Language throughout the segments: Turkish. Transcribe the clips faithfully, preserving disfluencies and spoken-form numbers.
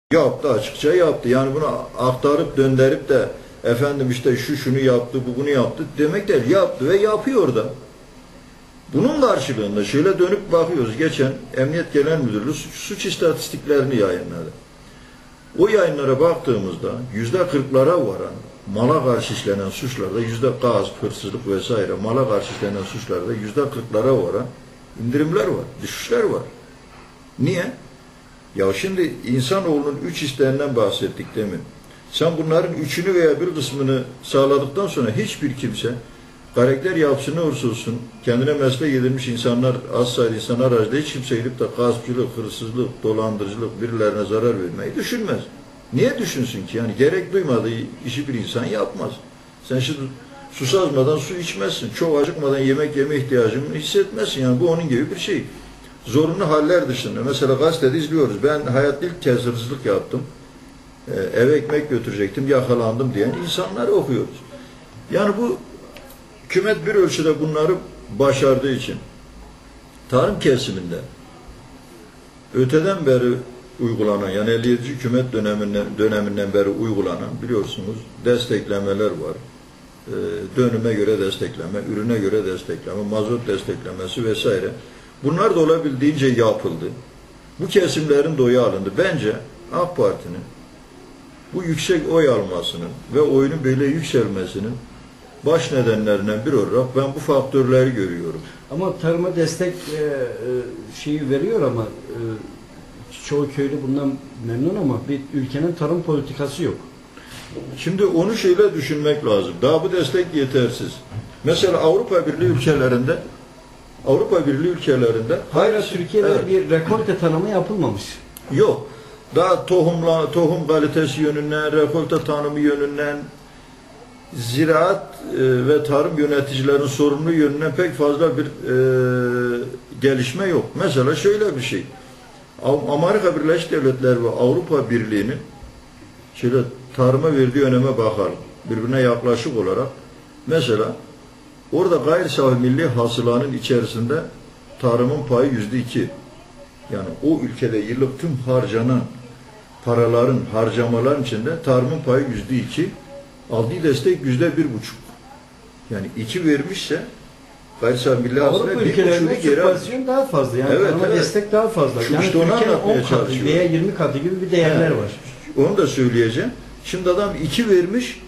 Yaptı, açıkça yaptı. Yani bunu aktarıp döndürüp de efendim işte şu şunu yaptı, bu bunu yaptı demek değil. Yaptı ve yapıyor da. Bunun karşılığında şöyle dönüp bakıyoruz. Geçen Emniyet Genel Müdürlüğü suç, suç istatistiklerini yayınladı. O yayınlara baktığımızda yüzde kırklara varan mala karşı işlenen suçlarda, yüzde gasp, hırsızlık vesaire mala karşı işlenen suçlarda yüzde kırklara varan indirimler var, düşüşler var. Niye? Ya şimdi insanoğlunun üç isteğinden bahsettik demin. Sen bunların üçünü veya bir kısmını sağladıktan sonra hiçbir kimse karakter yapısı ne olursa olsun kendine meslek edilmiş insanlar, az sayıda insanlar aracında hiç kimse gidip de gaspçılık, hırsızlık, dolandırıcılık, birilerine zarar vermeyi düşünmez. Niye düşünsün ki? Yani gerek duymadığı işi bir insan yapmaz. Sen şimdi susazmadan su içmezsin. Çok acıkmadan yemek yeme ihtiyacını hissetmezsin. Yani bu onun gibi bir şey. Zorunlu haller dışında. Mesela gazetede izliyoruz. Ben hayatta ilk kez hırsızlık yaptım. Ee, eve ekmek götürecektim, yakalandım diyen insanları okuyoruz. Yani bu hükümet bir ölçüde bunları başardığı için tarım kesiminde öteden beri uygulanan, yani elli yedinci hükümet döneminden, döneminden beri uygulanan biliyorsunuz desteklemeler var. Ee, dönüme göre destekleme, ürüne göre destekleme, mazot desteklemesi vesaire. Bunlar da olabildiğince yapıldı. Bu kesimlerin de oyu alındı. Bence AK Parti'nin bu yüksek oy almasının ve oyunun böyle yükselmesinin baş nedenlerinden biri olarak ben bu faktörleri görüyorum. Ama tarıma destek e, e, şeyi veriyor ama e, çoğu köylü bundan memnun ama bir ülkenin tarım politikası yok. Şimdi onu şöyle düşünmek lazım. Daha bu destek yetersiz. Mesela Avrupa Birliği ülkelerinde Avrupa Birliği ülkelerinde hala Türkiye'de evet, bir rekolte tanımı yapılmamış. Yok. Daha tohumla tohum kalitesi yönünden, rekolte tanımı yönünden, ziraat e, ve tarım yöneticilerin sorumlu yönünden pek fazla bir e, gelişme yok. Mesela şöyle bir şey. Amerika Birleşik Devletleri ve Avrupa Birliği'nin şöyle tarıma verdiği öneme bakalım. Birbirine yaklaşık olarak. Mesela orada gayri safi milli hasılanın içerisinde tarımın payı yüzde iki. Yani o ülkede yıllık tüm harcanan paraların, harcamaların içinde tarımın payı yüzde iki. Aldığı destek yüzde bir buçuk. Yani iki vermişse gayri safi milli hasıla bir buçuğunu geri almış. Daha fazla. Yani evet, tarıma evet, destek daha fazla. Şu yani işte Türkiye'nin on katı veya yirmi katı gibi bir değerler yani, var. Onu da söyleyeceğim. Şimdi adam iki vermiş,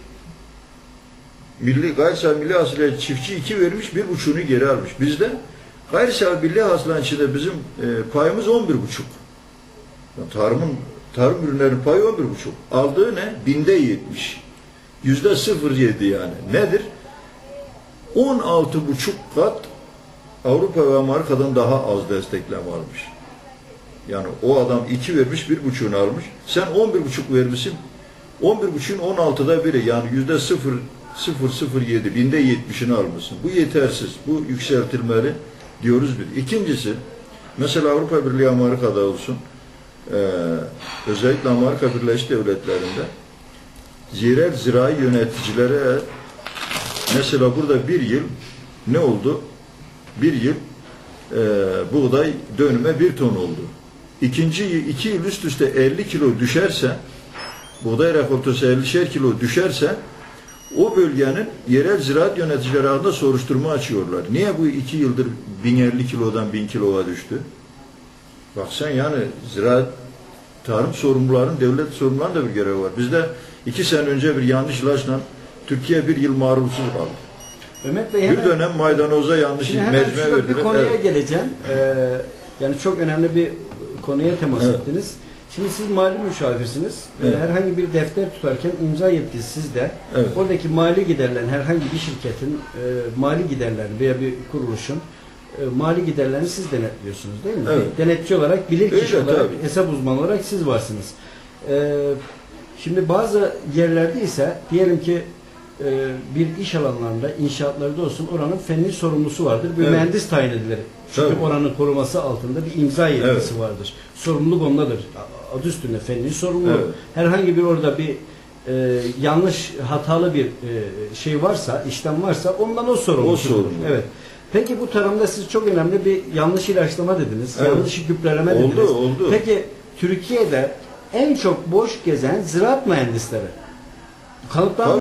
milli, gayri safi milli hasılaya çiftçi iki vermiş, bir buçuğunu geri almış. Bizde gayri safi milli hasılanın içinde bizim e, payımız on bir buçuk. Yani tarımın, tarım ürünlerinin payı on bir buçuk. Aldığı ne? Binde yetmiş. Yüzde sıfır yedi yani. Nedir? On altı buçuk kat Avrupa ve Amerika'dan daha az destekleme almış. Yani o adam iki vermiş, bir buçuğunu almış. Sen on bir buçuk vermişsin. On bir buçuğun on altıda biri. Yani yüzde sıfır sıfır sıfır yedi, binde yetmişini almışsın. Bu yetersiz. Bu yükseltilmeli diyoruz bir. İkincisi, mesela Avrupa Birliği Amerika'da olsun, e, özellikle Amerika Birleşik Devletleri'nde yerel zirai yöneticilere mesela burada bir yıl ne oldu? Bir yıl e, buğday dönüme bir ton oldu. İkinci iki yıl üst üste elli kilo düşerse, buğday rekoltesi ellişer kilo düşerse, o bölgenin yerel ziraat yöneticileri arasında soruşturma açıyorlar. Niye bu iki yıldır bin elli kilodan bin kiloya düştü? Bak sen yani ziraat tarım sorumluların, devlet sorumluların da bir görevi var. Bizde iki sene önce bir yanlış ilaçla Türkiye bir yıl marulsuz kaldı. Mehmet Bey, bir dönem maydanoza yanlış mecme verdiler. Bir konuya evet, geleceğim. Ee, yani çok önemli bir konuya temas evet, ettiniz. Şimdi siz mali müşavirsiniz. Evet. Herhangi bir defter tutarken imza yetkisi sizde. Evet. Oradaki mali giderlerin, herhangi bir şirketin e, mali giderlerini veya bir kuruluşun e, mali giderlerini siz denetliyorsunuz değil mi? Evet. Denetçi olarak, bilirkişi evet, olarak, tabii, hesap uzmanı olarak siz varsınız. E, şimdi bazı yerlerde ise diyelim ki e, bir iş alanlarında, inşaatlarda olsun oranın fenli sorumlusu vardır. Bir evet, mühendis tayin edilir. Çünkü tabii, oranın koruması altında bir imza yetkisi evet, vardır. Sorumluluk ondadır. Adı üstünde fenli sorumlu. Evet. Herhangi bir orada bir e, yanlış, hatalı bir e, şey varsa, işlem varsa ondan o sorumlu. O sorumlu. Evet. Peki bu tarımda siz çok önemli bir yanlış ilaçlama dediniz. Evet. Yanlış gübreleme oldu, dediniz. Oldu. Peki Türkiye'de en çok boş gezen ziraat mühendisleri. Kanıtlanmış.